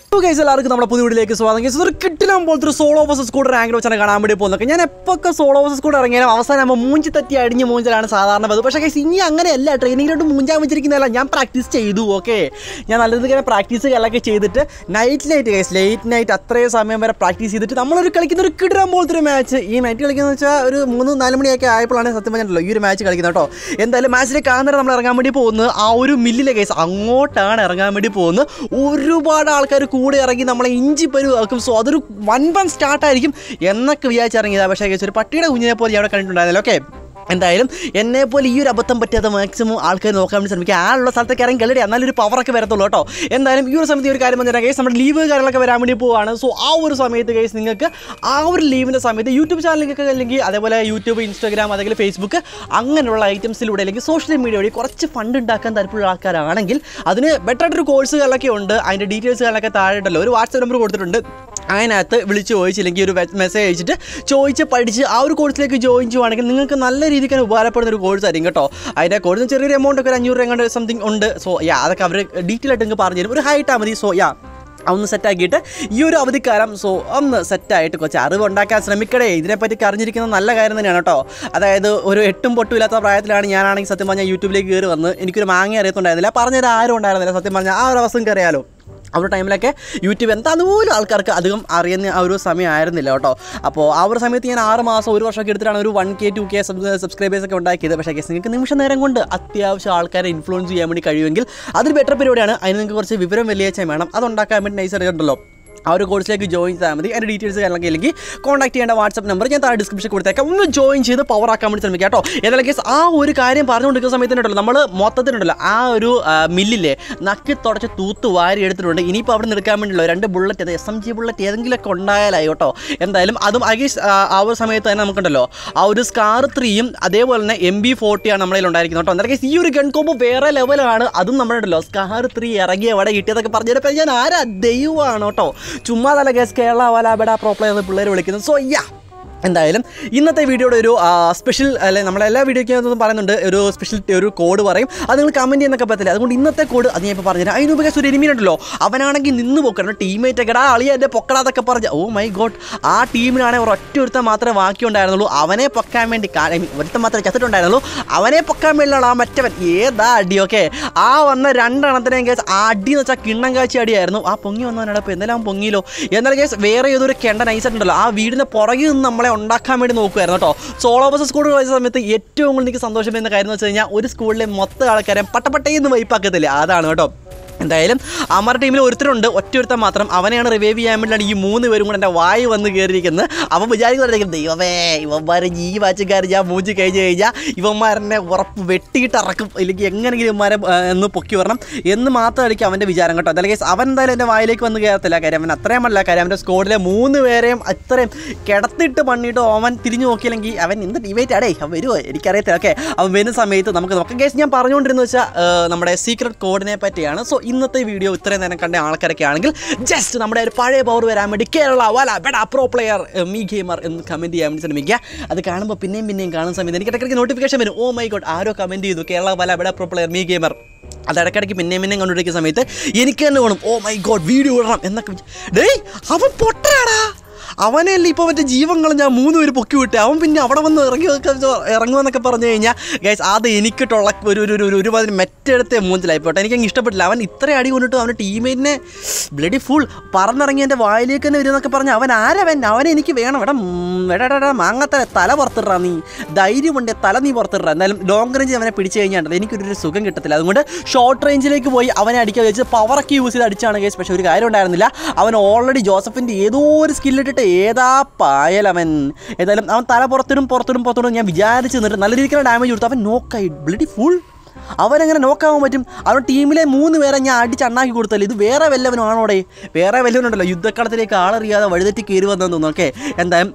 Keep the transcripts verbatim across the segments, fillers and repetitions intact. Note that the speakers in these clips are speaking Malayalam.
ഗൈസ് എല്ലാവർക്കും നമ്മുടെ പുതിയ വീഡിയോയിലേക്ക് സ്വാഗതം. ഗൈസ് ഒരു കിട്ടിലും പോലത്തെ ഒരു സോളോ വേഴ്സസ് കൂടെ റാങ്കിൽ വെച്ചാണ് കാണാൻ വേണ്ടി പോകുന്നത്. ഞാൻ എപ്പോഴൊക്കെ സോളോ വേഴ്സസ് കൂടെ ഇറങ്ങിയാലും അവസാനം നമ്മൾ മൂഞ്ചി തട്ടി അടിഞ്ഞ് മൂഞ്ചലാണ് സാധാരണ പതിവ്. പക്ഷേ ഗൈസ് ഇനി അങ്ങനെയല്ല, ട്രെയിനിങ്ങിലോട്ട് മൂഞ്ചാൻ വെച്ചിരിക്കുന്നതല്ല, ഞാൻ പ്രാക്ടീസ് ചെയ്തു. ഓക്കെ, ഞാൻ നല്ല രീതിയിൽ പ്രാക്ടീസ് കാര്യങ്ങളൊക്കെ ചെയ്തിട്ട് night night guys late night അത്രയും സമയം വരെ പ്രാക്ടീസ് ചെയ്തിട്ട് നമ്മളൊരു കളിക്കുന്ന ഒരു കിടിലം പോലത്തെ ഒരു മാച്ച്. ഈ നൈറ്റ് കളിക്കുന്നത് വെച്ചാൽ ഒരു മൂന്ന് നാല് മണിയൊക്കെ ആയപ്പോഴാണ് സത്യം പറഞ്ഞിട്ടുള്ളൂ ഈ ഒരു മാച്ച് കളിക്കുന്നത് കേട്ടോ. എന്തായാലും മാച്ചിലേക്ക് കാണുന്നവരെ നമ്മൾ ഇറങ്ങാൻ വേണ്ടി പോകുന്നത് ആ ഒരു മില്ലിലെ ഗൈസ് അങ്ങോട്ടാണ് ഇറങ്ങാൻ വേണ്ടി പോകുന്നത്. ഒരുപാട് ആൾക്കാർ കൂടെ ഇറങ്ങി നമ്മളെ ഇഞ്ചി പരുവാക്കും. സോ അതൊരു വൺ വൺ സ്റ്റാർട്ടായിരിക്കും എന്നൊക്കെ വിചാരിച്ചിറങ്ങിയതാണ്. പക്ഷേ ഒരു പട്ടിയുടെ കുഞ്ഞിനെ പോലെ അവിടെ കണ്ടിട്ടുണ്ടായിരുന്നല്ലോ. ഓക്കെ, എന്തായാലും എന്നെപ്പോലെ ഈ ഒരു അബദ്ധം പറ്റാതെ മാക്സിമം ആൾക്കാർ നോക്കാൻ വേണ്ടി ശ്രമിക്കുക. ആളുള്ള സ്ഥലത്തേക്ക് ഇറങ്ങി കളിയുടെ എന്നാലൊരു പവറൊക്കെ വരത്തുള്ളൂ കേട്ടോ. എന്തായാലും ഈ ഒരു സമയത്ത് ഒരു കാര്യം പറഞ്ഞാൽ ഗൈസ് നമ്മുടെ ലീവ് കാര്യങ്ങളൊക്കെ വരാൻ വേണ്ടി പോവുകയാണ്. സോ ആ ഒരു സമയത്ത് ഗൈസ് നിങ്ങൾക്ക് ആ ഒരു ലീവിൻ്റെ സമയത്ത് യൂട്യൂബ് ചാനലിലൊക്കെ അല്ലെങ്കിൽ അതേപോലെ യൂട്യൂബ്, ഇൻസ്റ്റാഗ്രാം, അല്ലെങ്കിൽ ഫേസ്ബുക്ക് അങ്ങനെയുള്ള ഐറ്റംസിലൂടെ അല്ലെങ്കിൽ സോഷ്യൽ മീഡിയ വഴി കുറച്ച് ഫണ്ട് ഉണ്ടാക്കാൻ താല്പര്യമുള്ള ആൾക്കാരാണെങ്കിൽ അതിന് ബെറ്റർ ആയിട്ടൊരു കോഴ്സുകളൊക്കെ ഉണ്ട്. അതിൻ്റെ ഡീറ്റെയിൽസുകളൊക്കെ താഴെയുണ്ടല്ലോ, ഒരു വാട്സാപ്പ് നമ്പർ കൊടുത്തിട്ടുണ്ട്. അതിനകത്ത് വിളിച്ച് ചോദിച്ചില്ലെങ്കിൽ ഒരു മെസ്സേജ് അയച്ചിട്ട് ചോദിച്ച് പഠിച്ച് ആ ഒരു കോഴ്സിലേക്ക് ജോയിൻ ചെയ്യുവാണെങ്കിൽ നിങ്ങൾക്ക് നല്ല രീതിക്ക് ഉപകാരപ്പെടുന്ന ഒരു കോഴ്സ് ആയിരിക്കും കേട്ടോ. അതിൻ്റെ കോഴ്സിന് ചെറിയൊരു എമൗണ്ട് ഒക്കെ ഒരു അഞ്ഞൂറ് എങ്ങാണ്ട് സംതിങ് ഉണ്ട്. സോ യാ അതൊക്കെ അവർ ഡീറ്റെയിൽ ആയിട്ട് നിങ്ങൾക്ക് പറഞ്ഞു തരും. ഒരു ഹൈറ്റാ മതി. സോ യാ ഒന്ന് സെറ്റാക്കിയിട്ട് ഈ ഒരു അവധിക്കാലം സോ ഒന്ന് സെറ്റായിട്ട് കുറച്ച് അറിവ് ഉണ്ടാക്കാൻ ശ്രമിക്കണേ. ഇതിനെപ്പറ്റി അറിഞ്ഞിരിക്കുന്നത് നല്ല കാര്യം തന്നെയാണ് കേട്ടോ. അതായത് ഒരു എട്ടും പൊട്ടും ഇല്ലാത്ത പ്രായത്തിലാണ് ഞാനാണെങ്കിൽ സത്യം പറഞ്ഞാൽ യൂട്യൂബിലേക്ക് കയറി വന്ന് എനിക്കൊരു മാങ്ങ അറിയത്തുണ്ടായിരുന്നില്ല, പറഞ്ഞുതരാൻ ആരും ഉണ്ടായിരുന്നില്ല. സത്യം പറഞ്ഞാൽ ആ ഒരു അവസ്ഥ അറിയാലോ. ആ ഒരു ടൈമിലൊക്കെ യൂട്യൂബ് എന്താണെന്ന് പോലും ആൾക്കാർക്ക് അധികം അറിയുന്ന ആ ഒരു സമയമായിരുന്നില്ല കേട്ടോ. അപ്പോൾ ആ ഒരു സമയത്ത് ഞാൻ ആറ് മാസം ഒരു വർഷമൊക്കെ എടുത്തിട്ടാണ് ഒരു വൺ കെ ടു കെ സബ്സ്ക്രൈബേഴ്സൊക്കെ ഉണ്ടാക്കിയത്. പക്ഷേ കേസ് നിങ്ങൾക്ക് നിമിഷ നേരം കൊണ്ട് അത്യാവശ്യം ആൾക്കാരെ ഇൻഫ്ലുവൻസ് ചെയ്യാൻ വേണ്ടി കഴിയുമെങ്കിൽ അതൊരു ബെറ്റർ പരിപാടിയാണ്. അതിന് നിങ്ങൾക്ക് കുറച്ച് വിവരം വെള്ളിയാഴ്ച വേണം. അതുണ്ടാക്കാൻ വേണ്ടി നൈസ് അറിയുന്നുണ്ടല്ലോ. ആ ഒരു കോഴ്സിലേക്ക് ജോയിൻ ചെയ്താൽ മതി. അതിൻ്റെ ഡീറ്റെയിൽസ് കാര്യങ്ങളൊക്കെ അല്ലെങ്കിൽ കോൺടാക്ട് ചെയ്യേണ്ട വാട്സപ്പ് നമ്പർ ഞാൻ താഴെ ഡിസ്ക്രിപ്ഷൻ കൊടുത്തേക്കാം. ഒന്ന് ജോയിൻ ചെയ്ത് പവർ ആക്കാൻ വേണ്ടി ശ്രമിക്കുക കേട്ടോ. ഏതായാലും കേസ് ആ ഒരു കാര്യം പറഞ്ഞുകൊണ്ടിരിക്കുന്ന സമയത്തുണ്ടല്ലോ നമ്മൾ മൊത്തത്തിലുണ്ടല്ലോ ആ ഒരു മില്ലില്ലേ നക്കി തുടച്ച് തൂത്ത് വാരി എടുത്തിട്ടുണ്ട്. ഇനിയിപ്പോൾ അവിടെ നിൽക്കാൻ വേണ്ടിയുള്ള രണ്ട് ബുള്ളറ്റ്, അത് എസ് എം ജി ബുള്ളറ്റ് ഏതെങ്കിലുമൊക്കെ ഉണ്ടായാലായി കേട്ടോ. എന്തായാലും അതും അഗേസ് ആ ഒരു സമയത്ത് തന്നെ നമുക്കുണ്ടല്ലോ ആ ഒരു സ്കാർ ത്രീയും അതേപോലെ തന്നെ എം ബി ഫോർട്ടിയാണ് നമ്മളതിൽ ഉണ്ടായിരിക്കുന്നത് കേട്ടോ. എന്തായാലും കേസ് ഈ ഒരു ഗൺ കോമ്പോ വേറെ ലെവലാണ്. അതും നമ്മളുണ്ടല്ലോ സ്കാർ ത്രീ ഇറങ്ങിയ അവിടെ കിട്ടിയതൊക്കെ പറഞ്ഞപ്പോൾ ഞാൻ ആരാ ദൈവമാണ് കേട്ടോ. ചുമ്മാ തല കേസ് കേരള വല ബെഡ പ്രോ പ്ലെയർ പിള്ളേർ വിളിക്കുന്നത്. സോ യാ എന്തായാലും ഇന്നത്തെ വീഡിയോയുടെ ഒരു സ്പെഷ്യൽ അല്ലെ നമ്മളെല്ലാ വീഡിയോയ്ക്കും പറയുന്നുണ്ട് ഒരു സ്പെഷ്യൽ ഒരു കോഡ് പറയും. അത് നിങ്ങൾ കമൻറ്റ് ചെയ്യുന്നൊക്കെ പറ്റില്ല. അതുകൊണ്ട് ഇന്നത്തെ കോഡ് അത് ഞാൻ ഇപ്പോൾ പറഞ്ഞുതരാം. അതിന് ഉപയോഗം ഒരു എനിമീനുണ്ടല്ലോ അവനാണെങ്കിൽ നിന്ന് പൊക്കണം ടീമേറ്റ് ഒക്കെ അളിയ എൻ്റെ പൊക്കടാതൊക്കെ പറഞ്ഞ് ഓ മൈ ഗോഡ് ആ ടീമിനാണെങ്കിൽ ഒരൊറ്റ ഒരുത്തം മാത്രമേ ബാക്കി ഉണ്ടായിരുന്നുള്ളൂ. അവനെ പൊക്കാൻ വേണ്ടി ഒരുത്തം മാത്രമേ ചത്തിട്ടുണ്ടായിരുന്നുള്ളൂ. അവനെ പൊക്കാൻ വേണ്ടിയുള്ള ആ മറ്റവൻ ഏതാ അടി. ഓക്കെ, ആ വന്ന രണ്ടെണ്ണത്തിനെയും കേസ് അടി എന്ന് വെച്ചാൽ കിണ്ണം കാഴ്ച അടിയായിരുന്നു. ആ പൊങ്ങി വന്നവനാണ് ഇപ്പോൾ എന്തെല്ലാം പൊങ്ങിയില്ലോ. എന്നാലും കേസ് വേറെ ഏതൊരു കെണ്ട നൈസായിട്ടുണ്ടല്ലോ ആ വീടിൻ്റെ പുറകിൽ നിന്ന് നമ്മളെ ഉണ്ടാക്കാൻ വേണ്ടി നോക്കുമായിരുന്നു കേട്ടോ. സോളോ വേഴ്സസ് സ്കൂൾ കളിച്ച സമയത്ത് ഏറ്റവും കൂടുതൽ എനിക്ക് സന്തോഷം വരുന്ന കാര്യം എന്ന് വെച്ച് കഴിഞ്ഞാൽ ഒരു സ്കൂളിലെ മൊത്തം ആൾക്കാരെ പട്ടപ്പട്ടയെന്ന് വൈപ്പാക്കത്തില്ല, അതാണ് കേട്ടോ. എന്തായാലും അമ്മയുടെ ടീമിൽ ഒരുത്തരുണ്ട്, ഒറ്റ ഒരുത്തൻ മാത്രം. അവനെയാണ് റിവൈവ് ചെയ്യാൻ വേണ്ടിയാണ് ഈ മൂന്ന് പേരും കൂടെ എൻ്റെ വായി വന്ന് കയറിയിരിക്കുന്നത്. അവൻ വിചാരിക്കുന്നുണ്ടെങ്കിൽ ദൈവമേ ഇവന്മാരെ ഈ വാച്ചുകാർ ഞാൻ മൂഞ്ചി കഴിഞ്ഞ് കഴിഞ്ഞാൽ ഇവന്മാരെന്നെ ഉറപ്പ് വെട്ടിയിട്ട് ഇറക്കും, ഇല്ലെങ്കിൽ എങ്ങനെയെങ്കിലും ഇവന്മാരെ ഒന്ന് പൊക്കി വരണം എന്ന് മാത്രമായിരിക്കും അവൻ്റെ വിചാരം കേട്ടോ. അല്ലെങ്കിൽ അവൻ എന്തായാലും എൻ്റെ വായിലേക്ക് വന്ന് കയറത്തില്ല. കാര്യം അവൻ അത്രയും അല്ല, കാര്യം അവൻ്റെ സ്കോഡിലെ മൂന്ന് പേരെയും അത്രയും കിടത്തിട്ട് പണിയിട്ട് അവൻ തിരിഞ്ഞു നോക്കിയില്ലെങ്കിൽ അവൻ എന്ത് ഡിബേറ്റ് ആടേ അവൻ വരുമോ എനിക്കറിയത്തില്ല. ഓക്കെ, അവൻ വരുന്ന സമയത്ത് നമുക്ക് നോക്കാം. കേസ് ഞാൻ പറഞ്ഞുകൊണ്ടിരുന്നത് വെച്ചാൽ നമ്മുടെ സീക്രട്ട് കോഡിനെ പറ്റിയാണ്. സോ ഇന്നത്തെ വീഡിയോ ഇത്രയും നേരം കണ്ട ആൾക്കാരൊക്കെ ആണെങ്കിൽ ജസ്റ്റ് നമ്മുടെ ഒരു പഴയ പവർ വരാൻ വേണ്ടി കേരള വല ബെഡ പ്രോ പ്ലെയർ മീ ഗെയിമർ എന്ന് കമൻറ്റ് ചെയ്യാൻ വേണ്ടി ശ്രമിക്കുക. അത് കാണുമ്പോൾ പിന്നെയും പിന്നെയും കാണുന്ന സമയത്ത് എനിക്ക് ഇടയ്ക്കിടയ്ക്ക് നോട്ടിഫിക്കേഷൻ വരും. ഓ മൈ ഗോഡ് ആരോ കമൻറ്റ് ചെയ്തു കേരള വല ബെഡ പ്രോ പ്ലെയർ മീ ഗെയിമർ. അത് ഇടയ്ക്കിടയ്ക്ക് പിന്നെയും പിന്നെയും കണ്ടുപിടിക്കുന്ന സമയത്ത് എനിക്ക് തന്നെ വേണം ഓ മൈ ഗോഡ് വീഡിയോ ഇടണം എന്നൊക്കെ. ഡേയ് അവൻ പൊട്ടനാടാ, അവനെയല്ലേ ഇപ്പോൾ മറ്റേ ജീവങ്ങൾ ഞാൻ മൂന്ന് പേര് പൊക്കി വിട്ട് അവൻ പിന്നെ അവിടെ വന്ന് ഇറങ്ങി ഇറങ്ങുമെന്നൊക്കെ പറഞ്ഞു കഴിഞ്ഞാൽ ഗൈസ് അത് എനിക്കിട്ടുള്ള ഒരു ഒരു ഒരു ഒരുമാതിരി മെറ്റെടുത്ത മൂഞ്ചലായിപ്പോട്ടെ. എനിക്കങ്ങ് ഇഷ്ടപ്പെട്ടില്ല. അവൻ ഇത്ര അടി കൊണ്ടിട്ട് അവൻ്റെ ടീമേറ്റിനെ ബ്ലഡി ഫുൾ പറന്നിറങ്ങി എൻ്റെ വായിലേക്ക് തന്നെ വരുമെന്നൊക്കെ പറഞ്ഞ് അവൻ ആരവൻ അവനെ എനിക്ക് വേണം. എടാ എടാ മാങ്ങാത്തല തല പുറത്തിടാ, നീ ധൈര്യമുണ്ട് തല നീ പുറത്തിടാ. എന്തായാലും ലോങ് റേഞ്ചിൽ അവനെ പിടിച്ച് കഴിഞ്ഞാൽ എനിക്കൊരു സുഖം കിട്ടത്തില്ല. അതുകൊണ്ട് ഷോർട്ട് റേഞ്ചിലേക്ക് പോയി അവനെ അടിക്കാൻ വെച്ച് പവറൊക്കെ യൂസ് ചെയ്ത് അടിച്ചാണ് ഗൈസ്. പക്ഷേ ഒരു കാര്യം ഉണ്ടായിരുന്നില്ല, അവൻ ഓൾറെഡി ജോസഫിൻ്റെ ഏതോ ഒരു സ്കില്ലിട്ടിട്ട് ഏതാ പായലവൻ. ഏതായാലും അവൻ തല പുറത്തിടും പുറത്തിടും പുറത്തിടും ഞാൻ വിചാരിച്ച് നിന്നിട്ട് നല്ല രീതിക്കുള്ള ഡാമേജ് കൊടുത്തു. അവൻ നോക്കായി ബ്ലഡി ഫുൾ. അവനെങ്ങനെ നോക്കാവാൻ പറ്റും? അവൻ ടീമിലെ മൂന്ന് പേരെ ഞാൻ അടിച്ചണ്ണാക്കി കൊടുത്തല്ലേ. ഇത് വേറെ വല്ലവനും ആണോടെ? വേറെ വല്ലവനുണ്ടല്ലോ യുദ്ധക്കളത്തിലേക്ക് ആളറിയാതെ വഴിതെറ്റി കയറി വന്നെന്ന് തോന്നുന്നു. ഓക്കെ, എന്തായാലും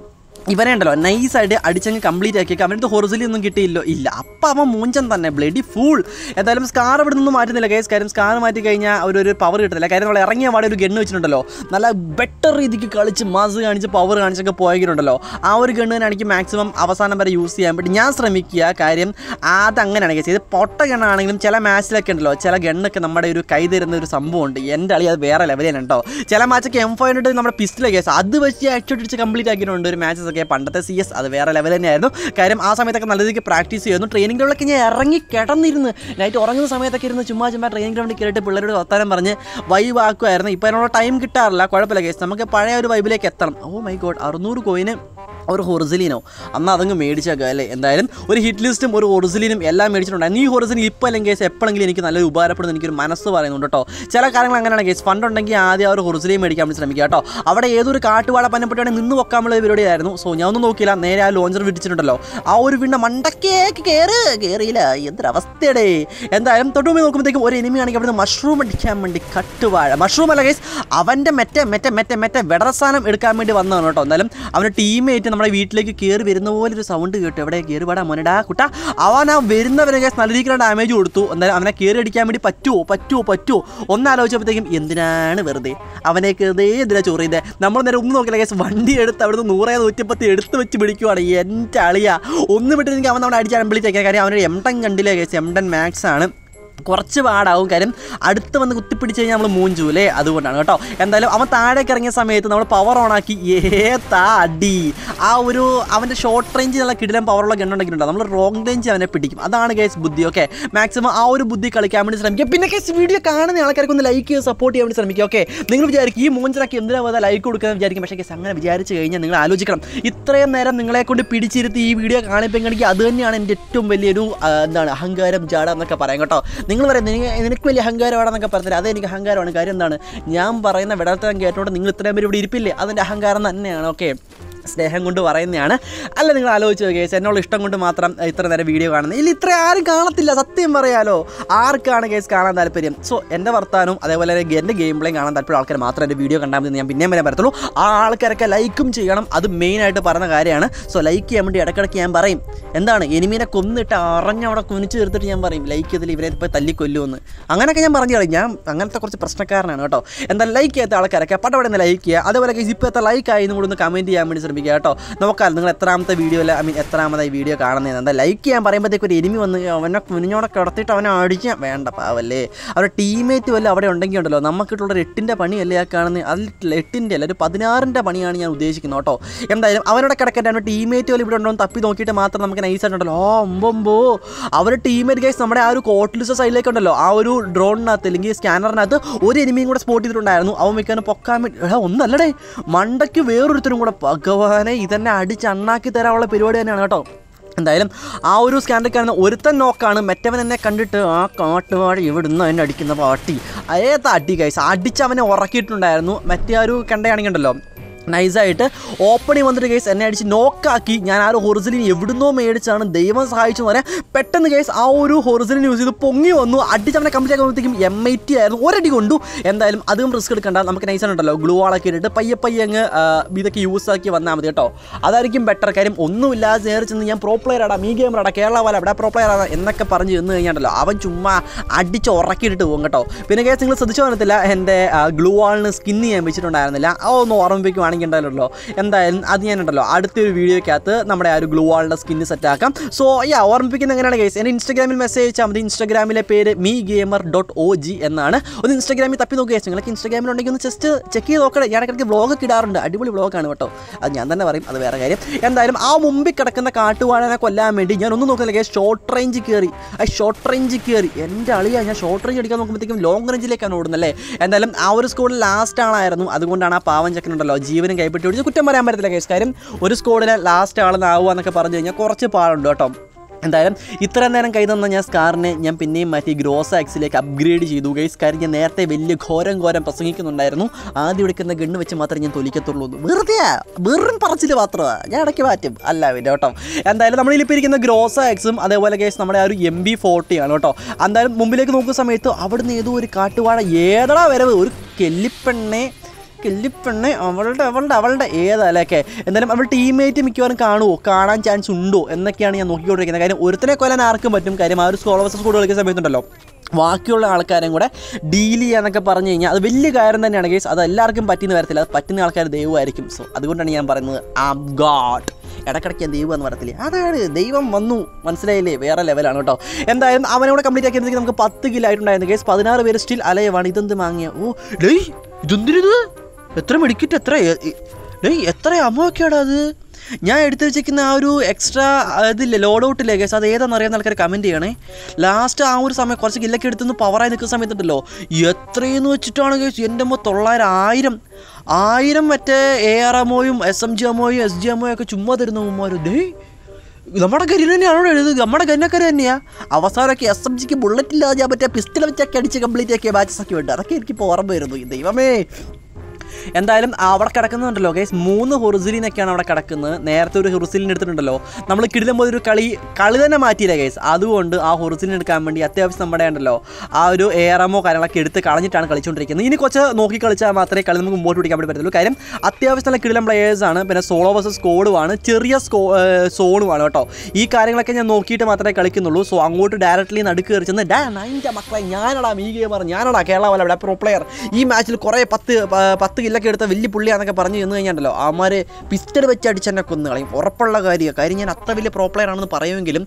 ഇവനെ ഉണ്ടല്ലോ നൈസായിട്ട് അടിച്ചങ്ങ് കംപ്ലീറ്റ് ആക്കിയൊക്കെ അവൻ്റെ ഹൊറിസലി ഒന്നും കിട്ടിയില്ലോ ഇല്ല അപ്പം അവൻ മൂഞ്ചൻ തന്നെ ബ്ലഡി ഫുൾ. എന്തായാലും സ്കാർ ഇവിടെ നിന്നും മാറ്റുന്നില്ല കേസ്. കാര്യം സ്കാർ മാറ്റി കഴിഞ്ഞാൽ ഒരു ഒരു പവർ കിട്ടുന്നില്ല. കാര്യം നമ്മൾ ഇറങ്ങിയ പാടെ ഒരു ഗണ്ണ് വെച്ചിട്ടുണ്ടല്ലോ നല്ല ബെറ്റർ രീതിക്ക് കളിച്ച് മാസ് കാണിച്ച് പവർ കാണിച്ചൊക്കെ പോയെങ്കിലുണ്ടല്ലോ ആ ഒരു ഗണ്ണിനാണ് എനിക്ക് മാക്സിമം അവസാനം വരെ യൂസ് ചെയ്യാൻ പറ്റും. ഞാൻ ശ്രമിക്കുക. കാര്യം അതങ്ങനെയാണ് കേസ്. ഇത് പൊട്ട ഗണ്ണാണെങ്കിലും ചില മാച്ചിലൊക്കെ ഉണ്ടല്ലോ ചില ഗണ്ണൊക്കെ നമ്മുടെ ഒരു കൈ തരുന്ന ഒരു സംഭവമുണ്ട്. എൻ്റെ അളി അത് വേറെ ലെവലാണ് കേട്ടോ. ചില മാച്ചൊക്കെ എം ഫൈവ് ഹൺഡ്രഡ് നമ്മുടെ പിസ്റ്റൽ കേസ് അത് വെച്ച് അടിച്ചൊടിച്ച് കംപ്ലീറ്റ് ആക്കിയിട്ടുണ്ട് ഒരു മാച്ചസ്. പണ്ടത്തെ സി എസ് അത് വേറെ ലെവൽ തന്നെയായിരുന്നു. കാര്യം ആ സമയത്തൊക്കെ നല്ല രീതിക്ക് പ്രാക്ടീസ് ചെയ്യുന്നു. ട്രെയിനിങ് ഗ്രൗണ്ടിലൊക്കെ ഞാൻ ഇറങ്ങി കിടന്നിരുന്ന് നൈറ്റ് ഉറങ്ങുന്ന സമയത്തൊക്കെ ഇരുന്ന് ചുമ്മാ ചുമ്മാ ട്രെയിനിങ് ഗ്രൗണ്ടിൽ കയറിയിട്ട് പിള്ളേരോട് വർത്താനം പറഞ്ഞ് വൈബ് ആക്കുമായിരുന്നു. ഇപ്പോൾ അതിനുള്ള ടൈം കിട്ടാറില്ല. കുഴപ്പമില്ല കേസ്. നമുക്ക് പഴയ ഒരു വൈബിലേക്ക് എത്തണം. ഓ മൈ ഗോഡ്, അറുന്നൂറ് കോയിന് ഒരു ഹൊറിസലിനോ അന്ന് അതങ്ങ് മേടിച്ചേക്കാം അല്ലേ. എന്തായാലും ഒരു ഹിറ്റ് ലിസ്റ്റും ഒരു ഹൊറിസലിനും എല്ലാം മേടിച്ചിട്ടുണ്ടായിരുന്നു. ഈ ഹൊറിസലിൻ ഇപ്പോൾ അല്ലെങ്കിൽ കേസ് എപ്പോഴെങ്കിലും എനിക്ക് നല്ലൊരു ഉപകാരപ്പെടുന്ന എനിക്കൊരു മനസ്സ് പറയുന്നുണ്ട് കേട്ടോ. ചില കാര്യങ്ങൾ അങ്ങനെയാണ് കേസ്. ഫണ്ട് ഉണ്ടെങ്കിൽ ആദ്യം ആ ഒരു ഹൊറിസലിൻ മേടിക്കാൻ വേണ്ടി ശ്രമിക്കുക കേട്ടോ. അവിടെ ഏതൊരു കാട്ടുവാഴ പനപ്പെട്ടാണെങ്കിൽ നിന്ന് വെക്കാനുള്ള പരിപാടിയായിരുന്നു. സോ ഞാൻ ഒന്നും നോക്കിയില്ല, നേരെ ആ ലോഞ്ചർ വിട്ടിട്ടുണ്ടല്ലോ ആ ഒരു വീണ്ട മണ്ടക്കേക്ക് കയറ് കയറിയില്ല. എന്തൊരവസ്ഥയുടെ. എന്തായാലും തൊട്ടുമുമ്പ് നോക്കുമ്പോഴത്തേക്കും ഒരു എനിമി ആണെങ്കിൽ അവിടുന്ന് മഷ്റൂം അടിക്കാൻ വേണ്ടി കട്ടുവാഴ മഷ്റൂം അല്ല കേസ് അവൻ്റെ മെറ്റെ മെറ്റെ മെറ്റെ മെറ്റെ വെടസാനം എടുക്കാൻ വേണ്ടി വന്നതാണ് കേട്ടോ. എന്തായാലും അവൻ്റെ ടീമേറ്റ് നമ്മുടെ വീട്ടിലേക്ക് കയറി വരുന്ന പോലെ ഒരു സൗണ്ട് കേട്ടു. എവിടെ കയറി പാടാ മോനടാ കുട്ട. അവൻ ആ വരുന്നവരെ കേസ് നല്ല രീതിക്കുള്ള ഡാമേജ് കൊടുത്തു. എന്തായാലും അവനെ കയറി അടിക്കാൻ വേണ്ടി പറ്റുമോ പറ്റുമോ പറ്റുമോ ഒന്നാലോചിച്ചപ്പോഴത്തേക്കും എന്തിനാണ് വെറുതെ അവനെ കയറുതേ എന്തിനാ ചോറ് ചെയ്തേ. നമ്മൾ നേരെ ഒന്നും നോക്കില്ല കേസ്. വണ്ടി എടുത്ത് അവിടുന്ന് നൂറേ നൂറ്റിപ്പത്തി എടുത്ത് വെച്ച് പിടിക്കുവാണ്. എൻ്റെ അളിയ ഒന്ന് വിട്ടിരുന്നെങ്കിൽ അവൻ നമ്മുടെ അടിച്ച് അമ്പളിച്ചേക്കാൻ. കാര്യം അവനൊരു എം ടെൻ കണ്ടില്ലേ കേസ്. എം ടെൻ മാക്സ് ആണ്. കുറച്ച് പാടാവും. കാര്യം അടുത്ത് വന്ന് കുത്തിപ്പിടിച്ച് കഴിഞ്ഞാൽ നമ്മൾ മൂഞ്ചൂലേ, അതുകൊണ്ടാണ് കേട്ടോ. എന്തായാലും അവൻ താഴേക്ക് ഇറങ്ങിയ സമയത്ത് നമ്മൾ പവർ ഓൺ ആക്കി ഏതാ അടി. ആ ഒരു അവൻ്റെ ഷോർട്ട് റേഞ്ച് നല്ല കിടിലം പവറുള്ള ഗണ്ണുണ്ടെങ്കിലുണ്ടോ നമ്മൾ ലോങ് റേഞ്ച് അവനെ പിടിക്കും. അതാണ് കേസ് ബുദ്ധി. ഓക്കെ, മാക്സിമം ആ ഒരു ബുദ്ധി കളിക്കാൻ വേണ്ടി ശ്രമിക്കുക. പിന്നെ കേസ് വീഡിയോ കാണുന്ന ആൾക്കാർക്ക് ഒന്ന് ലൈക്ക് ചെയ്ത് സപ്പോർട്ട് ചെയ്യാൻ വേണ്ടി ശ്രമിക്കുക. ഓക്കെ, നിങ്ങൾ വിചാരിക്കും ഈ മൂഞ്ചനൊക്കെ എന്തിനാ പോകാതെ ലൈക്ക് കൊടുക്കാമെന്ന് വിചാരിക്കും. പക്ഷേ കേസ് അങ്ങനെ വിചാരിച്ച് കഴിഞ്ഞാൽ നിങ്ങൾ ആലോചിക്കണം. ഇത്രയും നേരം നിങ്ങളെ കൊണ്ട് പിടിച്ചിരുത്തി ഈ വീഡിയോ കാണിപ്പെങ്കിൽ അത് തന്നെയാണ് എൻ്റെ ഏറ്റവും വലിയൊരു എന്താണ് അഹങ്കാരം ജാട എന്നൊക്കെ പറയാം കേട്ടോ. നിങ്ങൾ പറയാം നിനക്ക് വലിയ അഹങ്കാരമാണെന്നൊക്കെ പറഞ്ഞില്ല. അത് എനിക്ക് അഹങ്കാരമാണ്. കാര്യം എന്താണ്, ഞാൻ പറയുന്ന വിടർത്താൻ കേട്ടോണ്ട് നിങ്ങൾ ഇത്രയും പേര് ഇവിടെ ഇരിപ്പില്ലേ, അതിൻ്റെ അഹങ്കാരം തന്നെയാണ്. ഓക്കെ, സ്നേഹം കൊണ്ട് പറയുന്നതാണ്. അല്ല നിങ്ങൾ ആലോചിച്ച് കേസ് എന്നോട് ഇഷ്ടം കൊണ്ട് മാത്രം ഇത്ര നേരം വീഡിയോ കാണുന്നത് ഇല്ല. ഇത്ര ആരും കാണത്തില്ല, സത്യം പറയാലോ. ആർക്കാണ് കേസ് കാണാൻ താല്പര്യം? സോ എൻ്റെ വർത്താനവും അതേപോലെ എൻ്റെ ഗെയിം പ്ലേയും കാണാൻ താല്പര്യം ആൾക്കാർ മാത്രം എൻ്റെ വീഡിയോ കണ്ടാൽ മതി ഞാൻ പിന്നെയും വരാൻ പറ്റത്തുള്ളൂ. ആ ആൾക്കാരൊക്കെ ലൈക്കും ചെയ്യണം. അത് മെയിനായിട്ട് പറയുന്ന കാര്യമാണ്. സോ ലൈക്ക് ചെയ്യാൻ വേണ്ടി ഇടയ്ക്കിടയ്ക്ക് ഞാൻ പറയും. എന്താണ്, എനിമീനെ കൊന്നിട്ട് അറിഞ്ഞവിടെ കുനിച്ച് തീർത്തിട്ട് ഞാൻ പറയും ലൈക്ക് ചെയ്തിൽ ഇവരെ ഇപ്പോൾ തല്ലിക്കൊല്ലുമെന്ന്. അങ്ങനെയൊക്കെ ഞാൻ പറഞ്ഞു കളയും. ഞാൻ അങ്ങനത്തെ കുറച്ച് പ്രശ്നക്കാരനാണ് കേട്ടോ. എന്തായാലും ലൈക്ക് ചെയ്യാത്ത ആൾക്കാരൊക്കെ പടപടെ ഒന്ന് ലൈക്ക് ചെയ്യുക. അതേപോലെ ഇപ്പോൾ എത്ര ലൈക്ക് ആയി കൂടെ ഒന്ന് കമൻറ്റ് ചെയ്യാൻ വേണ്ടി കേട്ടോ. നോക്കാം നിങ്ങൾ എത്രാമത്തെ വീഡിയോ അല്ല ഐ മീൻ എത്രാമതായി വീഡിയോ കാണുന്നത്. എന്താ ലൈക്ക് ചെയ്യാൻ പറയുമ്പോഴത്തേക്ക് ഒരു എനിമി വന്ന് അവനെ കുനിഞ്ഞോടെ കിടത്തിയിട്ട് അവനെ അടിക്കാൻ വേണ്ട പാവല്ലേ. അവരുടെ ടീമേറ്റ് വല്ല അവിടെ ഉണ്ടെങ്കിൽ ഉണ്ടല്ലോ നമുക്കിട്ടുള്ളൊരു എട്ടിൻ്റെ പണിയല്ലേ ആ കാണുന്നത്. അതിൽ എട്ടിൻ്റെ അല്ല ഒരു പതിനാറിൻ്റെ പണിയാണ് ഞാൻ ഉദ്ദേശിക്കുന്നത് കേട്ടോ. എന്തായാലും അവനോടെ കിടക്കട്ടെ. അവൻ്റെ ടീമേറ്റ് വല്ല ഇവിടെ ഉണ്ടോ തപ്പി നോക്കിയിട്ട് മാത്രം നമുക്ക് നൈസായിട്ടുണ്ടല്ലോ ഓ ഒമ്പൊമ്പോ അവരുടെ ടീമേറ്റ് ഗൈസ് നമ്മുടെ ആ ഒരു കോട്ട്ലിസ് സൈഡിലേക്ക് ഉണ്ടല്ലോ ആ ഒരു ഡ്രോണിനകത്ത് അല്ലെങ്കിൽ സ്കാനറിനകത്ത് ഒരു എനിമിയും കൂടെ സ്പോട്ട് ചെയ്തിട്ടുണ്ടായിരുന്നു. അവൻ വെക്കാനും പൊക്കാൻ വേണ്ടി എടാ ഒന്നല്ലടേ മണ്ടയ്ക്ക് വേറൊരുത്തരും കൂടെ ഭഗവാനെ ഇതന്നെ അടിച്ച് അണ്ണാക്കി തരാനുള്ള പരിപാടി തന്നെയാണ് കേട്ടോ. എന്തായാലും ആ ഒരു സ്കാനറിൽ കാണുന്ന ഒരുത്തൻ നോക്കാണ്. മറ്റവൻ എന്നെ കണ്ടിട്ട് ആ കാട്ടുപാടി ഇവിടുന്ന് എന്നെ അടിക്കുന്ന പാട്ടി ഏതാ അടി ഗൈസ് അടിച്ച് അവനെ ഉറക്കിയിട്ടുണ്ടായിരുന്നു. മറ്റേ ആ ഒരു കണ്ടയാണെങ്കിൽ ഉണ്ടല്ലോ നൈസായിട്ട് ഓപ്പണിൽ വന്നിട്ട് കേസ് എന്നെ അടിച്ച് നോക്കാക്കി. ഞാൻ ആ ഒരു ഹൊറിസലിൻ എവിടുന്നോ മേടിച്ചാണ് ദൈവം സഹായിച്ചു എന്ന് പറയാം. പെട്ടെന്ന് കേസ് ആ ഒരു ഹൊറിസലിൻ യൂസ് ചെയ്ത് പൊങ്ങി വന്നു. അടിച്ച് അവനെ കംപ്ലീറ്റ് ആക്കുമ്പോഴത്തേക്കും എം ഐ ടി ആയിരുന്നു. ഒരടി കൊണ്ടു. എന്തായാലും അതും റിസ്ക് എടുക്കണ്ട. നമുക്ക് നൈസാണുണ്ടല്ലോ ഗ്ലൂ ആളൊക്കെ ഇട്ടിട്ട് പയ്യെ പയ്യെ അങ്ങ് ഇതൊക്കെ യൂസ് ആക്കി വന്നാൽ മതി കേട്ടോ. അതായിരിക്കും ബെറ്റർ. കാര്യം ഒന്നുമില്ലാതെ നേരെ ചെന്ന് ഞാൻ പ്രോ പ്ലെയർ ആടാ മീ ഗെയിമർ ആടാ കേരള പോലെ അവിടെ പ്രോ പ്ലെയർ ആടാ എന്നൊക്കെ പറഞ്ഞ് ചെന്ന് കഴിഞ്ഞാണ്ടല്ലോ അവൻ ചുമ്മാ അടിച്ച് ഉറക്കിയിട്ടിട്ട് പോകും കേട്ടോ. പിന്നെ കേസ് നിങ്ങൾ ശ്രദ്ധിച്ചു വന്നിട്ടില്ല എൻ്റെ ഗ്ലൂ ആളിന് സ്കിൻ ചെയ്യാൻ വെച്ചിട്ടുണ്ടായിരുന്നില്ല. ആ ഒന്ന് ഓർമ്മിപ്പിക്കുവാണെങ്കിൽ ഉണ്ടല്ലോ. എന്തായാലും അത് ഞാനുണ്ടല്ലോ അടുത്തൊരു വീഡിയോക്കകത്ത് നമ്മുടെ ആ ഒരു ഗ്ലൂ വാളിൻ്റെ സ്കിന്ന് സെറ്റാക്കാം. സോ യാ ഓർമ്മിപ്പിക്കുന്ന എങ്ങനെയാണ് ഗൈസ് എൻ്റെ ഇൻസ്റ്റാഗ്രാമിൽ മെസ്സേജ് അയച്ചാൽ മതി. ഇൻസ്റ്റാഗ്രാമിലെ പേര് me gamer dot O G എന്നാണ്. ഒന്ന് ഇൻസ്റ്റാഗ്രാമിൽ തപ്പി നോക്കുക. നിങ്ങൾക്ക് ഇൻസ്റ്റാഗ്രാമിൽ ഉണ്ടെങ്കിൽ ഒന്ന് ജസ്റ്റ് ചെക്ക് ചെയ്ത് നോക്കണേ. ഞാൻ ഇടയ്ക്ക് വ്ളോഗൊക്കെ ഇടാറുണ്ട്. അടിപൊളി വ്ളോഗാണ് കേട്ടോ. അത് ഞാൻ തന്നെ പറയും, അത് വേറെ കാര്യം. എന്തായാലും ആ മുമ്പിൽ കിടക്കുന്ന കാട്ടുവാഴനെ കൊല്ലാൻ വേണ്ടി ഞാൻ ഒന്നും നോക്കുന്നില്ല ഗൈസ്. ഷോർട്ട് റേഞ്ച് കയറി ആ ഷോർട്ട് റേഞ്ച് കയറി എൻ്റെ അളിയാ ഞാൻ ഷോർട്ട് റേഞ്ച് അടിക്കാൻ നോക്കുമ്പോഴത്തേക്കും ലോങ് റേഞ്ചിലേക്കാണ് ഓടുന്നല്ലേ. എന്തായാലും ആ ഒരു സ്കോഡിൽ ലാസ്റ്റ് ആളായിരുന്നു. അതുകൊണ്ടാണ് ആ പാവൻ ചക്കനുണ്ടല്ലോ ജീവനും കൈപ്പെട്ടി ഓടിച്ച് കുറ്റം പറയാൻ പറ്റത്തില്ല കേസ്. കാര്യം ഒരു സ്കോഡിലെ ലാസ്റ്റ് ആളെന്നാവുക എന്നൊക്കെ പറഞ്ഞു കഴിഞ്ഞാൽ കുറച്ച് പാടുണ്ട് കേട്ടോ. എന്തായാലും ഇത്ര നേരം കൈ തന്ന ഞാൻ സ്കാറിനെ ഞാൻ പിന്നെയും മാറ്റി ഗ്രോസ് ആക്സിലേക്ക് അപ്ഗ്രേഡ് ചെയ്തു ഗൈസ്. കാര്യം ഞാൻ നേരത്തെ വലിയ ഘോരം ഘോരം പ്രസംഗിക്കുന്നുണ്ടായിരുന്നു. ആദ്യം എടുക്കുന്ന ഗണ്ണ് വെച്ച് മാത്രമേ ഞാൻ തൊലിക്കത്തുള്ളൂ. വെറുതെ വെറും പറച്ചിൽ മാത്രമാണ്. ഞാൻ ഇടയ്ക്ക് മാറ്റും അല്ല പിന്നെ കേട്ടോ. എന്തായാലും നമ്മളിപ്പോൾ ഇരിക്കുന്ന ഗ്രോസ് ആക്സും അതേപോലെ ഗൈസ് നമ്മുടെ ആ ഒരു എം ബി ഫോർട്ടി ആണ് കേട്ടോ. എന്തായാലും മുമ്പിലേക്ക് നോക്കുന്ന സമയത്ത് അവിടുന്ന് ഏതോ ഒരു കാട്ടുവാഴ ഏതടാ വരവ് ഒരു കെല്ലിപ്പെണ്ണെ കില്ലിപ്പെണ്ണെ അവളുടെ അവളുടെ അവളുടെ ഏതല്ലൊക്കെ എന്തായാലും അവൾ ടീംമേറ്റ് മിക്കവാറും കാണുമോ കാണാൻ ചാൻസ് ഉണ്ടോ എന്നൊക്കെയാണ് ഞാൻ നോക്കിക്കൊണ്ടിരിക്കുന്നത്. കാര്യം ഒരുത്തനെ കൊല്ലാൻ ആർക്കും പറ്റും. കാര്യം ആ ഒരു സ്കോളർ വേഴ്സസ് സ്ക്വാഡ് കളിക്കുന്ന സമയത്തുണ്ടല്ലോ ബാക്കിയുള്ള ആൾക്കാരെയും കൂടെ ഡീൽ ചെയ്യാന്നൊക്കെ പറഞ്ഞു കഴിഞ്ഞാൽ അത് വലിയ കാര്യം തന്നെയാണ് കേസ്. അത് എല്ലാവർക്കും പറ്റിയെന്ന് വരത്തില്ല. അത് പറ്റുന്ന ആൾക്കാർ ദൈവമായിരിക്കും. സോ അതുകൊണ്ടാണ് ഞാൻ പറയുന്നത് ആം ഗോഡ്. ഇടക്കിടയ്ക്ക് ഞാൻ ദൈവം എന്ന് പറയത്തില്ലേ, അതാണ് ദൈവം വന്നു, മനസ്സിലായില്ലേ? വേറെ ലെവലാണ് കേട്ടോ. എന്തായാലും അവനെ കൂടെ കംപ്ലീറ്റ് ആക്കിയതിലേക്ക് നമുക്ക് പത്ത് കിലോ ആയിട്ടുണ്ടായിരുന്നു കേസ്. പതിനാറ് പേര് സ്റ്റിൽ അലയവാണ്. ഇതെന്ത് വാങ്ങിയ? ഓ ഡേയ് ഇതെന്തിരിത്? എത്ര മെഡിക്കറ്റ്, എത്ര ഡേയ് എത്ര അമ്മയൊക്കെയാടാ അത്? ഞാൻ എടുത്തു വെച്ചിരിക്കുന്ന ആ ഒരു എക്സ്ട്രാ ഇതില്ലേ ലോഡ് ഔട്ടില്ലേ കേസ്, അത് ഏതാണെന്ന് അറിയാവുന്ന ആൾക്കാർ കമൻറ്റ് ചെയ്യണേ. ലാസ്റ്റ് ആ ഒരു സമയം കുറച്ച് കില്ലൊക്കെ എടുത്തുനിന്ന് പവറായി നിൽക്കുന്ന സമയത്തുണ്ടല്ലോ എത്രയെന്ന് വെച്ചിട്ടാണ് കേസ് എൻ്റെ അമ്മ തൊള്ളായിരം ആയിരം ആയിരം മറ്റേ എ ആർ എമ്മോയും എസ് എം ജി എമ്മോയും എസ് ജി എമ്മോയും ഒക്കെ ചുമ്മാ തരുന്ന ഉമ്മാരും. ഡേ നമ്മുടെ കരിന് തന്നെയാണോ എഴുതുന്നത്? നമ്മുടെ കന്നക്കര തന്നെയാണ്. അവസാനമൊക്കെ എസ് എം ജിക്ക് ബുള്ളറ്റ് ഇല്ലാതെ ഞാൻ മറ്റേ പിസ്റ്റൾ വെച്ചൊക്കെ അടിച്ച് കംപ്ലീറ്റ് ആക്കിയ ബാച്ചസ് ഒക്കെ ഉണ്ട്. അതൊക്കെ എനിക്കിപ്പോൾ ഓർമ്മ വരുന്നു. ദൈവമേ. എന്തായാലും അവിടെ കിടക്കുന്നുണ്ടല്ലോ ഗൈസ്, മൂന്ന് ഹൊറിസിലിനൊക്കെയാണ് അവിടെ കിടക്കുന്നത്. നേരത്തെ ഒരു ഹൊറിസിലിന് എടുത്തിട്ടുണ്ടല്ലോ നമ്മൾ കിടിലം പോലൊരു കളി കളി തന്നെ മാറ്റിയില്ല ഗൈസ്. അതുകൊണ്ട് ആ ഹൊറിസിലിന് എടുക്കാൻ വേണ്ടി അത്യാവശ്യം നമ്മുടെ ഉണ്ടല്ലോ ആ ഒരു എയറമോ കാര്യങ്ങളൊക്കെ എടുത്ത് കളഞ്ഞിട്ടാണ് കളിച്ചുകൊണ്ടിരിക്കുന്നത്. ഇനി കുറച്ച് നോക്കി കളിച്ചാൽ മാത്രമേ കളി നമുക്ക് മുമ്പോട്ട് പിടിക്കാൻ വേണ്ടി പറ്റുള്ളൂ. കാര്യം അത്യാവശ്യം നല്ല കിടിലം പ്ലേയേഴ്സാണ്. പിന്നെ സോളോ വേഴ്സസ് സ്ക്വാഡുമാണ്, ചെറിയ സ്കോ സോണുമാണ് കേട്ടോ. ഈ കാര്യങ്ങളൊക്കെ ഞാൻ നോക്കിയിട്ട് മാത്രമേ കളിക്കുന്നുള്ളൂ. സോ അങ്ങോട്ട് ഡയറക്റ്റ്ലി നടുക്ക് കയറി ചെന്ന് ഡാ നൈൻ്റെ മക്കളെ ഞാനടാ ഈ ഗെയിമർ, ഞാനടാ കേരള വല്ല ഇവിടെ പ്രോ പ്ലെയർ, ഈ മാച്ചിൽ കുറേ പത്ത് പത്ത് കില്ലൊക്കെ എടുത്ത വലിയ പുള്ളിയാന്നൊക്കെ പറഞ്ഞു ചെന്ന് കഴിഞ്ഞാണ്ടല്ലോ അവന്മാർ പിസ്റ്റൾ വെച്ച് അടിച്ചെന്നെ കൊന്നു കളയും. ഉറപ്പുള്ള കാര്യമാണ്. കാര്യം ഞാൻ അത്ര വലിയ പ്രോ പ്ലെയർ ആണെന്ന് പറയുമെങ്കിലും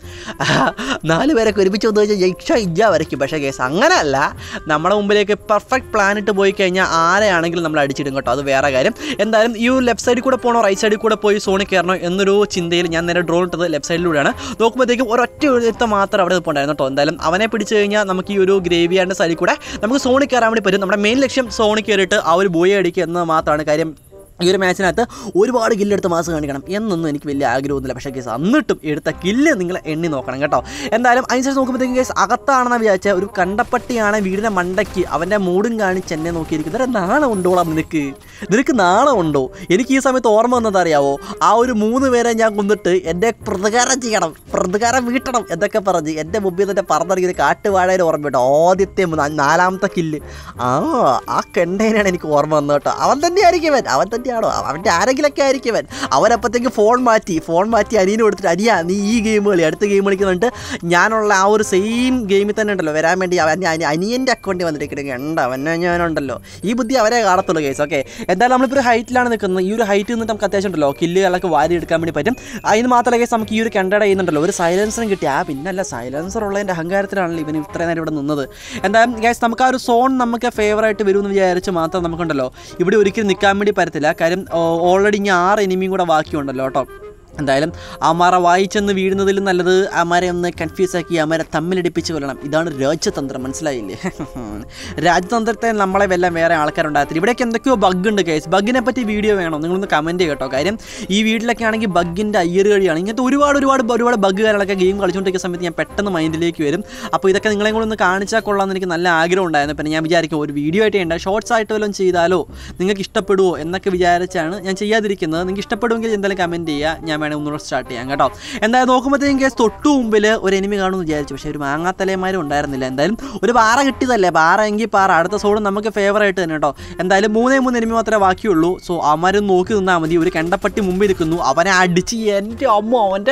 നാല് പേരൊക്കെ ഒരുമിച്ച് വന്നു കഴിഞ്ഞാൽ ജയിച്ചാ ഇജ്ജ വരയ്ക്കും. പക്ഷേ കേസ് അങ്ങനെയല്ല, നമ്മുടെ മുമ്പിലേക്ക് പെർഫെക്റ്റ് പ്ലാൻ ഇട്ട് പോയി കഴിഞ്ഞാൽ ആരെയാണെങ്കിലും നമ്മൾ അടിച്ചിടും കേട്ടോ. അത് വേറെ കാര്യം. എന്തായാലും ഈ ഒരു ലെഫ്റ്റ് സൈഡിൽ കൂടെ പോകണോ റൈറ്റ് സൈഡിൽ കൂടെ പോയി സോണിൽ കയറണോ എന്നൊരു ചിന്തയിൽ ഞാൻ നേരെ ഡ്രോൺ ഇട്ടത് ലെഫ്റ്റ് സൈഡിലൂടെയാണ്. നോക്കുമ്പോഴത്തേക്കും ഒരൊറ്റ എഴുത്ത മാത്രം അവിടെ പോണ്ടായിരുന്നു കേട്ടോ. എന്തായാലും അവനെ പിടിച്ച് കഴിഞ്ഞാൽ നമുക്ക് ഈ ഒരു ഗ്രേവിയാറിൻ്റെ സൈഡിൽ കൂടെ നമുക്ക് സോണിൽ കയറാൻ വേണ്ടി പറ്റും. നമ്മുടെ മെയിൻ ലക്ഷ്യം സോണിൽ കയറിയിട്ട് ആ ഒരു ബോയെ അടിക്കുക എന്നത് മാത്രമാണ് കാര്യം. ഈ ഒരു മാച്ചിനകത്ത് ഒരുപാട് കില്ലെടുത്ത് മാസ് കാണിക്കണം എന്നൊന്നും എനിക്ക് വലിയ ആഗ്രഹമൊന്നുമില്ല. പക്ഷേ കേസ് എന്നിട്ടും എടുത്ത കില്ല് നിങ്ങൾ എണ്ണി നോക്കണം കേട്ടോ. എന്തായാലും അതിനുശേഷം നോക്കുമ്പോഴത്തേക്കും കേസ് അകത്താണെന്ന് വിചാരിച്ചാൽ ഒരു കണ്ടപ്പട്ടിയാണ് വീടിൻ്റെ മണ്ടയ്ക്ക് അവൻ്റെ മൂടും കാണിച്ച് എന്നെ നോക്കിയിരിക്കുന്നത്. നാണം ഉണ്ടോളാം നിനക്ക്? നിനക്ക് നാണം ഉണ്ടോ? എനിക്ക് ഈ സമയത്ത് ഓർമ്മ വന്നത് അറിയാവോ? ആ ഒരു മൂന്ന് പേരെ ഞാൻ കൊന്നിട്ട് എൻ്റെ പ്രതികാരം ചെയ്യണം, പ്രതികാരം വീട്ടണം എന്നൊക്കെ പറഞ്ഞ് എൻ്റെ മുമ്പിൽ തന്നെ പറഞ്ഞിറങ്ങിയ ഒരു കാട്ടുവാഴയുടെ ഓർമ്മ കേട്ടോ. ആദ്യത്തെ നാലാമത്തെ കില്ല് ആ ആ കണ്ടേനാണ് എനിക്ക് ഓർമ്മ വന്നത് കേട്ടോ. അവൻ തന്നെയായിരിക്കും അവൻ അവൻ തന്നെ ണോ അവൻ്റെ ആരെങ്കിലൊക്കെ ആയിരിക്കും അവൻ. അവനപ്പോഴത്തേക്ക് ഫോൺ മാറ്റി ഫോൺ മാറ്റി അനിയനും കൊടുത്തിട്ട് അനിയാ നീ ഈ ഗെയിം കളി അടുത്ത ഗെയിം കളിക്കുന്നുണ്ട് ഞാനുള്ള ആ ഒരു സെയിം ഗെയിമിൽ തന്നെ ഉണ്ടല്ലോ വരാൻ വേണ്ടി അവൻ അനിയൻ്റെ അക്കൗണ്ടിൽ വന്നിരിക്കണെങ്കിൽ ഉണ്ട് അവനെ ഞാനുണ്ടല്ലോ. ഈ ബുദ്ധി അവരെ കാണത്തുള്ളൂ കേസ്. ഓക്കെ എന്തായാലും നമ്മളിപ്പോൾ ഒരു ഹൈറ്റിലാണ് നിൽക്കുന്നത്. ഈ ഒരു ഹൈറ്റിൽ നിന്നിട്ട് നമുക്ക് അത്യാവശ്യം ഉണ്ടല്ലോ കില്ലുകളൊക്കെ വാരി എടുക്കാൻ വേണ്ടി പറ്റും. അതിന് മാത്രമല്ല കേസ് നമുക്ക് ഈ ഒരു കണ്ടട ചെയ്യുന്നുണ്ടല്ലോ ഒരു സൈലൻസറും കിട്ടി. ആ പിന്നല്ല സൈലൻസർ ഉള്ളതിൻ്റെ അഹങ്കാരത്തിലാണല്ലോ ഇവന് ഇത്രയും നേരം ഇവിടെ നിന്നത്. എന്തായാലും കേസ് നമുക്ക് ആ ഒരു സോൺ നമുക്ക് ഫേവറായിട്ട് വരുമെന്ന് വിചാരിച്ച് മാത്രം നമുക്കുണ്ടല്ലോ ഇവിടെ ഒരിക്കലും നിൽക്കാൻ വേണ്ടി പറ്റത്തില്ല. കാര്യം ഓൾറെഡി ഇനി ആറ് എനിമിയും കൂടെ ബാക്കിയുണ്ടല്ലോ കേട്ടോ. എന്തായാലും അമാരെ വായിച്ചെന്ന് വീഴുന്നതിലും നല്ലത് അമാരെ ഒന്ന് കൺഫ്യൂസ് ആക്കി അമാരെ തമ്മിലടിപ്പിച്ച് കൊല്ലണം. ഇതാണ് രാജ്യതന്ത്രം, മനസ്സിലായില്ലേ? രാജ്യതന്ത്രത്തെ നമ്മളെ വല്ല വേറെ ആൾക്കാരുണ്ടാകത്തില്ല. ഇവിടെയൊക്കെ എന്തൊക്കെയോ ബഗ് ഉണ്ട് കേസ്. ബഗ്ഗിനെ പറ്റി വീഡിയോ വേണോ നിങ്ങളൊന്ന് കമൻറ്റ് ചെയ്യട്ടോ. കാര്യം ഈ വീട്ടിലൊക്കെ ആണെങ്കിൽ ബഗ്ഗിൻ്റെ അയ്യറ് കഴിയാണ്. ഇങ്ങനത്തെ ഒരുപാട് ഒരുപാട് ഒരുപാട് ബഗ് കാര്യങ്ങളൊക്കെ ഗെയിം കളിച്ചുകൊണ്ടിരിക്കുന്ന സമയത്ത് ഞാൻ പെട്ടെന്ന് മൈൻഡിലേക്ക് വരും. അപ്പോൾ ഇതൊക്കെ നിങ്ങളെ കൂടെ ഒന്ന് കാണിച്ചാൽ കൊള്ളാമെന്ന് എനിക്ക് നല്ല ആഗ്രഹം ഉണ്ടായിരുന്നു. പിന്നെ ഞാൻ വിചാരിക്കും ഒരു വീഡിയോ ആയിട്ട് ഉണ്ട് ഷോർട്സ് ആയിട്ട് വല്ലതും ചെയ്താലോ നിങ്ങൾക്ക് ഇഷ്ടപ്പെടുമോ എന്നൊക്കെ വിചാരിച്ചാണ് ഞാൻ ചെയ്യാതിരിക്കുന്നത്. നിങ്ങൾക്ക് ഇഷ്ടപ്പെടുമെങ്കിൽ എന്തായാലും കമൻറ്റ് ചെയ്യുക, ഞാൻ ഒന്നുകൂടെ സ്റ്റാർട്ട് ചെയ്യാം കേട്ടോ. എന്തായാലും നോക്കുമ്പോഴത്തേക്കും കേസ് തൊട്ടു മുമ്പിൽ ഒരു എനിമി കാണുമെന്ന് വിചാരിച്ചു. പക്ഷേ ഒരു മാങ്ങാത്തലയന്മാരും ഉണ്ടായിരുന്നില്ല. എന്തായാലും ഒരു പാറ കിട്ടിയതല്ലേ, പാറ എങ്കിൽ പാറ അടുത്ത സോഡ് നമുക്ക് ഫേവറായിട്ട് തന്നെ കേട്ടോ. എന്തായാലും മൂന്നേ മൂന്ന് എനിമി മാത്രമേ ബാക്കിയുള്ളൂ. സോ അവന്മാരും നോക്കി നിന്നാൽ മതി. ഒരു കണ്ടപ്പട്ടി മുമ്പിൽ ഇരിക്കുന്നു, അവനെ അടിച്ച് എൻ്റെ അമ്മ അവൻ്റെ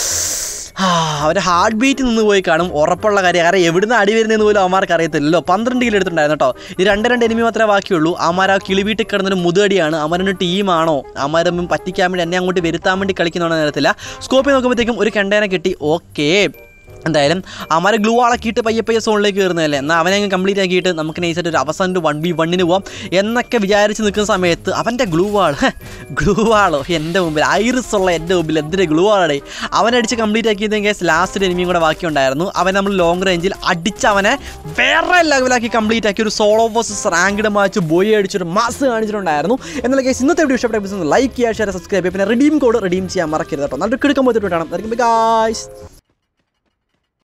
അവൻ്റെ ഹാർട്ട് ബീറ്റ് നിന്ന് പോയി കാണും ഉറപ്പുള്ള കാര്യം. കാരണം എവിടുന്ന് അടി വരുന്നതെന്ന് പോലും അവന്മാർക്ക് അറിയത്തില്ലല്ലോ. പന്ത്രണ്ട് കിലോ എടുത്തിട്ടുണ്ടായിരുന്നു കേട്ടോ. ഈ രണ്ട് രണ്ട് എനിമി മാത്രമേ ബാക്കിയുള്ളൂ. അവന്മാർ ആ കിളി വീട്ടിൽ കിടന്നൊരു മുതടിയാണ്. അവനൊരു ടീമാണോ അവന്മാരൊന്നും പറ്റിക്കാൻ വേണ്ടി എന്നെ അങ്ങോട്ട് വരുത്താൻ വേണ്ടി കളിക്കുന്നതാണെന്ന് അറിയത്തില്ല. സ്കോപ്പിൽ നോക്കുമ്പോഴത്തേക്കും ഒരു കണ്ടേനെ കിട്ടി. ഓക്കെ എന്തായാലും അവന്മാരെ ഗ്ലൂ ആളാക്കിയിട്ട് പയ്യെ പയ്യെ സോണിലേക്ക് കയറുന്നതല്ലേ, എന്നാൽ അവനെ അങ്ങ് കംപ്ലീറ്റ് ആക്കിയിട്ട് നമുക്ക് നൈസായിട്ട് ഒരു അവസാനം വൺ ബി വണ്ണിന് പോകാം എന്നൊക്കെ വിചാരിച്ച് നിൽക്കുന്ന സമയത്ത് അവൻ്റെ ഗ്ലൂ വാൾ ഗ്ലൂ വാളോ എൻ്റെ മുമ്പിൽ ഐറിസ് ഉള്ള എൻ്റെ മുമ്പിൽ എന്തിൻ്റെ ഗ്ലൂ വാളേ അവനടിച്ച് കംപ്ലീറ്റ് ആക്കിയതെങ്കിൽ ലാസ്റ്റ് എനിമിയും കൂടെ ബാക്കി ഉണ്ടായിരുന്നു. അവൻ നമ്മൾ ലോങ് റേഞ്ചിൽ അടിച്ച് അവനെ വേറെ ലെവലാക്കി കംപ്ലീറ്റ് ആക്കി ഒരു സോളോ വേഴ്സസ് റാങ്ക്ഡ് മാച്ച് ബോയി അടിച്ചൊരു മാസ് കാണിച്ചിട്ടുണ്ടായിരുന്നു. എന്നുള്ള കേസ് ഇന്നത്തെ വീഡിയോ ഇഷ്ടപ്പെട്ട എപ്പിസോഡ് ലൈക്ക് ചെയ്യുക, ഷെയർ, സബ്സ്ക്രൈബ് ചെയ്യുക. പിന്നെ റിഡീം കോഡ് റിഡീം ചെയ്യാൻ മറക്കരുത് കേട്ടോ. നല്ല കിടക്കാൻ പോയിട്ട് കാണാം. ഗായ്സ്.